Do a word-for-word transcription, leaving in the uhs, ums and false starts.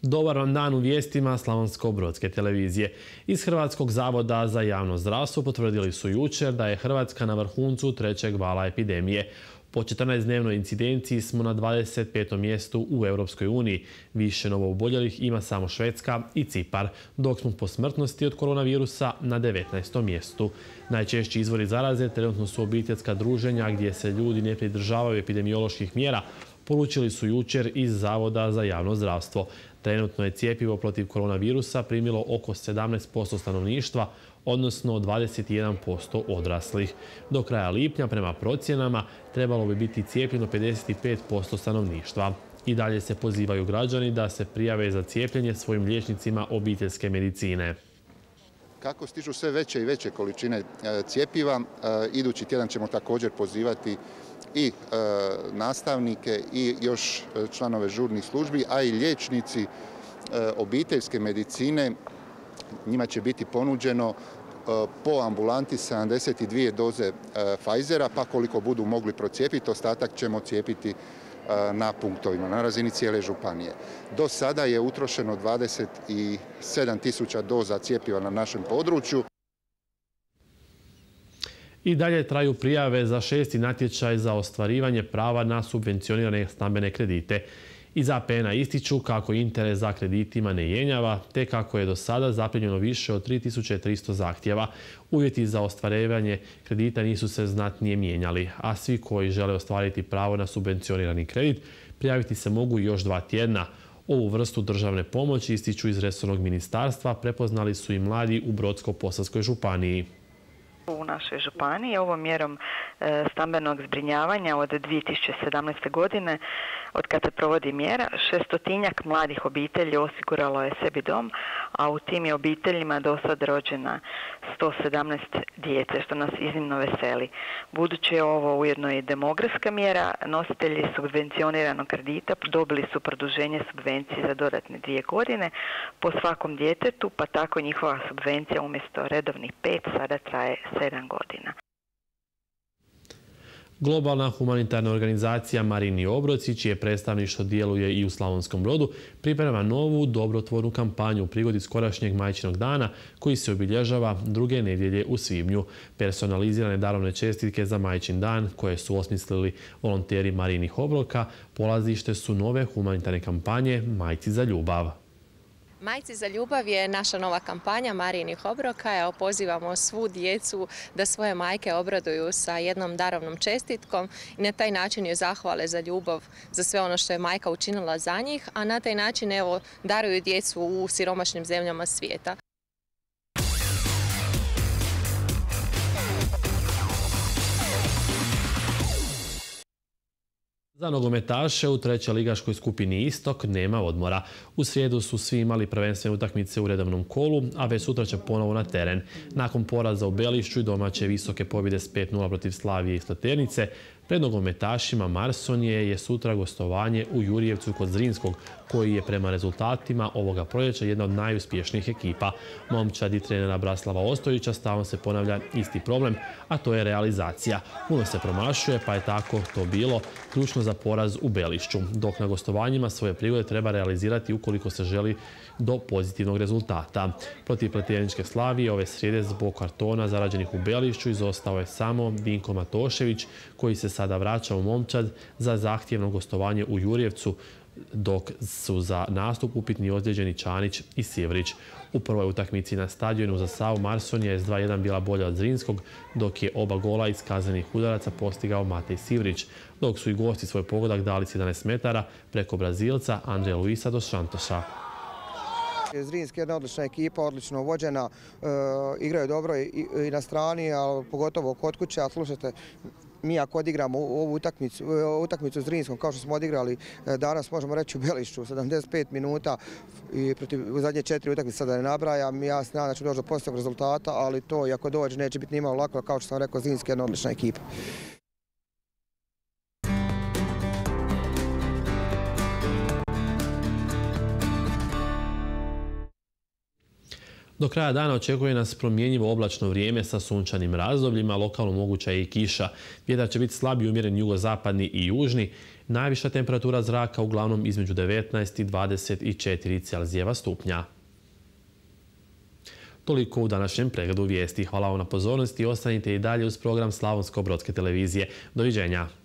Dobar vam dan u vijestima Slavonsko-brodske televizije. Iz Hrvatskog zavoda za javno zdravstvo potvrdili su jučer da je Hrvatska na vrhuncu trećeg vala epidemije. Po četrnaestdnevnoj incidenciji smo na dvadeset petom mjestu u Europskoj uniji. Više novooboljelih ima samo Švedska i Cipar, dok smo po smrtnosti od koronavirusa na devetnaestom mjestu. Najčešći izvori zaraze trenutno su obiteljska druženja gdje se ljudi ne pridržavaju epidemioloških mjera, poručili su jučer iz Zavoda za javno zdravstvo. Trenutno je cjepivo protiv koronavirusa primilo oko sedamnaest posto stanovništva, odnosno dvadeset jedan posto odraslih. Do kraja lipnja, prema procjenama, trebalo bi biti cijepljeno pedeset pet posto stanovništva. I dalje se pozivaju građani da se prijave za cijepljenje svojim liječnicima obiteljske medicine. Kako stižu sve veće i veće količine cjepiva, idući tjedan ćemo također pozivati i e, nastavnike i još članove žurnih službi, a i liječnici e, obiteljske medicine. Njima će biti ponuđeno e, po ambulanti sedamdeset dvije doze e, Pfizera, pa koliko budu mogli procijepiti, ostatak ćemo cijepiti e, na punktovima, na razini cijele županije. Do sada je utrošeno dvadeset sedam tisuća doza cjepiva na našem području. I dalje traju prijave za šesti natječaj za ostvarivanje prava na subvencionirane stambene kredite. Iz A P N-a ističu kako interes za kreditima ne jenjava, te kako je do sada zaprimljeno više od tri tisuće tristo zahtjeva. Uvjeti za ostvarivanje kredita nisu se znatnije mijenjali, a svi koji žele ostvariti pravo na subvencionirani kredit prijaviti se mogu još dva tjedna. Ovu vrstu državne pomoći, ističu iz resornog ministarstva, prepoznali su i mladi u Brodsko-posavskoj županiji. U našoj županiji ovom mjerom stambenog zbrinjavanja od dvije tisuće sedamnaeste. godine, od kada se provodi mjera, šestotinjak mladih obitelji osiguralo je sebi dom, a u tim je obiteljima do sad rođena sto sedamnaest djece, što nas iznimno veseli. Budući je ovo ujedno i demografska mjera, nositelji subvencioniranog kredita dobili su produženje subvencije za dodatne dvije godine po svakom djetetu, pa tako njihova subvencija umjesto redovnih pet sada traje sedam godina. Globalna humanitarna organizacija Marini obroci, čije predstavništvo djeluje i u Slavonskom Brodu, priprema novu dobrotvornu kampanju u prigodi skorašnjeg Majčinog dana, koji se obilježava druge nedjelje u svibnju. Personalizirane darovne čestitke za Majčin dan, koje su osmislili volonteri Marinih obroka, polazište su nove humanitarne kampanje Majci za ljubav. Majci za ljubav je naša nova kampanja Marijinih obroka. Evo, pozivamo svu djecu da svoje majke obraduju sa jednom darovnom čestitkom i na taj način joj zahvale za ljubav, za sve ono što je majka učinila za njih, a na taj način evo, daruju djecu u siromašnim zemljama svijeta. Za nogometaše u trećoj ligaškoj skupini Istok nema odmora. U srijedu su svi imali prvenstvene utakmice u redovnom kolu, a već sutra će ponovo na teren. Nakon poraza u Belišću i domaće visoke pobjede s pet nula protiv Slavije i Slaternice, pred nogometašima Marsonije je sutra gostovanje u Jurjevcu kod Zrinskog, koji je prema rezultatima ovoga proljeća jedna od najuspješnijih ekipa. Momčadi trenera Braslava Ostojića stalno se ponavlja isti problem, a to je realizacija. Puno se promašuje, pa je tako to bilo ključno za poraz u Belišću, dok na gostovanjima svoje prigode treba realizirati ukoliko se želi do pozitivnog rezultata. Protiv Pleterničke Slavije ove srijede zbog kartona zarađenih u Belišću izostao je samo Dinko Matošević, koji se sada vraća u Momčad za zahtjevno gostovanje u Jurjevcu, dok su za nastup upitni ozlijeđeni Čanić i Sivrić. U prvoj utakmici na stadionu za Savu Marsonija je s dva jedan bila bolja od Zrinskog, dok je oba gola iz kaznenih udaraca postigao Matej Sivrić, dok su i gosti svoj pogodak dali s jedanaest metara preko Brazilca Andreja Luisa dos Santosa. Zrinski je jedna odlična ekipa, odlično vođena, e, igraju dobro i, i na strani, ali pogotovo kod kuće, a slušajte, mi ako odigramo ovu utakmicu, utakmicu s Zrinskom kao što smo odigrali danas, možemo reći u Belišću, sedamdeset pet minuta i protiv u zadnje četiri utakmice sada ne nabrajam, ja se nadam da ću doći do pozitivnog rezultata, ali to i ako dođe neće biti nimalo lako, kao što sam rekao, Zrinski je jedna odlična ekipa. Do kraja dana očekuje nas promjenjivo oblačno vrijeme sa sunčanim razdobljima, lokalno moguća je i kiša. Vjetar će biti slab i umjeren jugozapadni i južni. Najviša temperatura zraka uglavnom između devetnaest i dvadeset četiri Celzijeva stupnja. Toliko u današnjem pregledu vijesti. Hvala vam na pozornosti i ostanite i dalje uz program Slavonsko-brodske televizije. Doviđenja.